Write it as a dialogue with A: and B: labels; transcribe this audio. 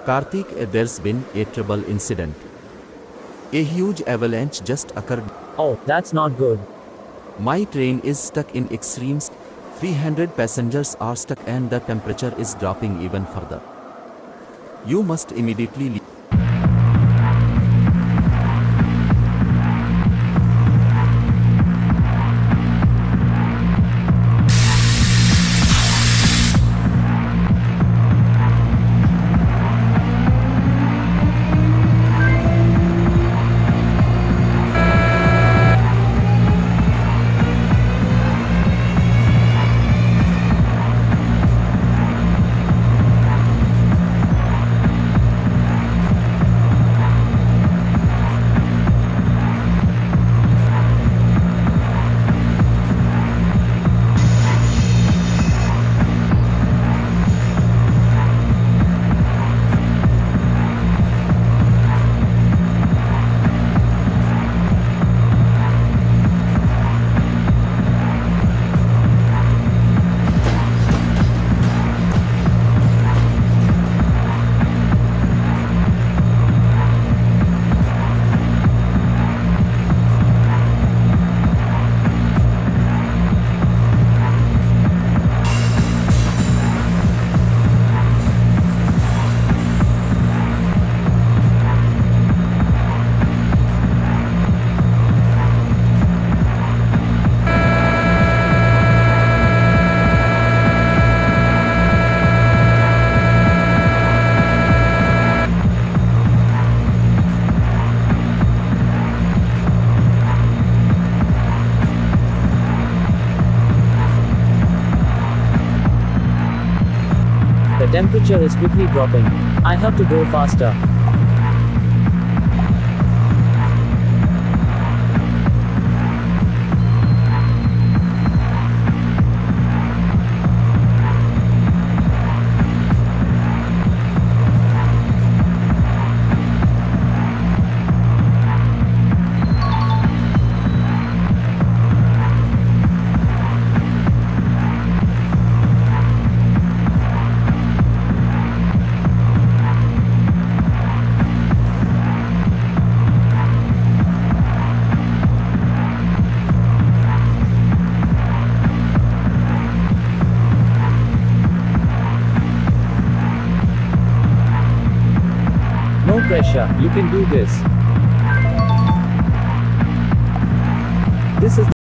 A: Karthik, there's been a trouble incident. A huge avalanche just occurred.
B: Oh, that's not good.
A: My train is stuck in extremes. 300 passengers are stuck and the temperature is dropping even further. You must immediately leave.
B: The temperature is quickly dropping. I have to go faster. No pressure, you can do this. This is